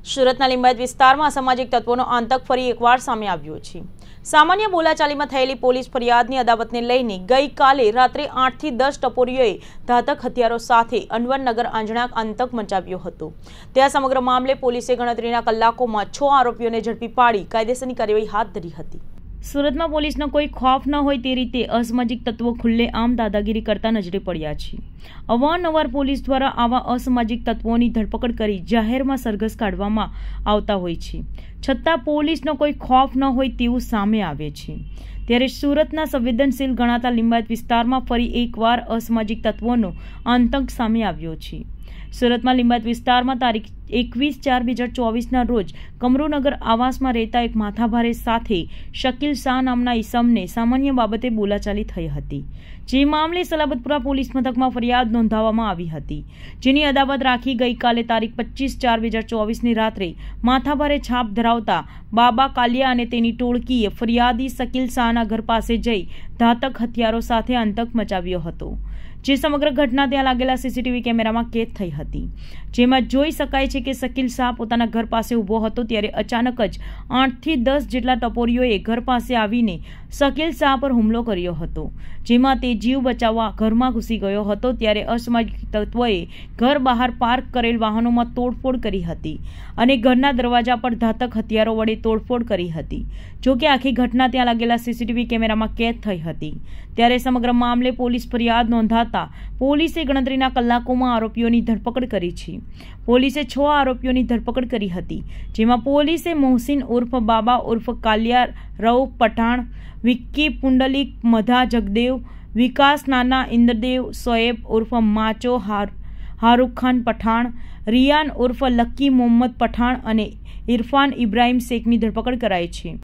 સુરતના લિંબાયત વિસ્તારમાં અસામાજિક તત્વોનો આતંક ફરી એકવાર સામે આવ્યો છે। સામાન્ય બોલાચાલીમાં થયેલી પોલીસ ફરિયાદની અદાવતને લઈને ગઈકાલે રાત્રે 8 થી 10 ટપોરીઓએ ઘાતક હથિયારો સાથે અનવરનગર આંજણા આતંક મચાવ્યો હતો। ત્યાં સમગ્ર મામલે પોલીસે ગણતરીના કલાકોમાં 6 આરોપીઓને ઝડપી પાડી કાયદેસરની કાર્યવાહી હાથ ધરી હતી। સુરતમાં પોલીસનો કોઈ ખોફ ન હોય તે રીતે અસામાજિક તત્વો ખુલ્લેઆમ દાદાગીરી કરતા નજરે પડ્યા છે। અવારનવાર પોલીસ દ્વારા આવા અસામાજિક તત્વોની ધરપકડ કરી જાહેરમાં સરઘસ કાઢવામાં આવતા હોય છે, છતાં પોલીસનો કોઈ ખોફ ન હોય તેવું સામે આવે છે। ત્યારે સુરતના સંવેદનશીલ ગણાતા લિંબાયત વિસ્તારમાં ફરી એકવાર અસામાજિક તત્વોનો આતંક સામે આવ્યો છે। સુરતમાં લિંબાયત વિસ્તારમાં તારીખ 21/4/2024ના રોજ કમરુનગર આવાસમાં રહેતા એક માથાભારે સાથે શકીલ શાહ નામના ઈસમને સામાન્ય બાબતે બોલાચાલી થઈ હતી, જે મામલે સલાબતપુરા પોલીસ મથકમાં ફરિયાદ નોંધાવવામાં આવી હતી, જેની અદાવત રાખી ગઈકાલે તારીખ 25/4/2024ની રાત્રે માથાભારે છાપ ધરાવતા બાબા કાલિયા અને તેની ટોળકીએ ફરિયાદી શકીલ શાહના ઘર પાસે જઈ ઘાતક હથિયારો સાથે આતંક મચાવ્યો હતો, જે સમગ્ર ઘટના ત્યાં લાગેલા સીસીટીવી કેમેરામાં કેદ થઈ હતી, જેમાં જોઈ શકાય છે કે શકીલ શાહ પોતાના ઘર પાસે ઊભો હતો ત્યારે અચાનક જ 8 થી 10 જેટલા ટપોરીઓએ ઘર પાસે આવીને શકીલ શાહ પર હુમલો કર્યો હતો, જેમાં તે જીવ બચાવવા ઘરમાં ઘૂસી ગયો હતો। ત્યારે અસામાજિક તત્વોએ ઘર બહાર પાર્ક કરેલ વાહનોમાં તોડફોડ કરી હતી અને ઘરના દરવાજા પર ઘાતક હથિયારો વડે તોડફોડ કરી હતી। જોકે આખી ઘટના ત્યાં લાગેલા સીસીટીવી કેમેરામાં કેદ થઈ હતી। ત્યારે સમગ્ર મામલે પોલીસ ફરિયાદ નોંધાતા પોલીસે ગણતરીના કલાકોમાં આરોપીઓની ધરપકડ કરી છે। પોલીસે 6 આરોપીઓની ધરપકડ કરી હતી, જેમાં પોલીસે મોહસિન ઉર્ફ બાબા ઉર્ફ કાલિયા, રઉફ પઠાણ, વિક્કી પુંડલિક, મધા જગદેવ, વિકાસ નાના, ઇન્દ્રદેવ, શોએબ ઉર્ફ માચો, હારૂક ખાન પઠાણ, રિયાન ઉર્ફ લક્કી મોહમ્મદ પઠાણ અને ઇરફાન ઇબ્રાહિમ શેખની ધરપકડ કરાઈ છે।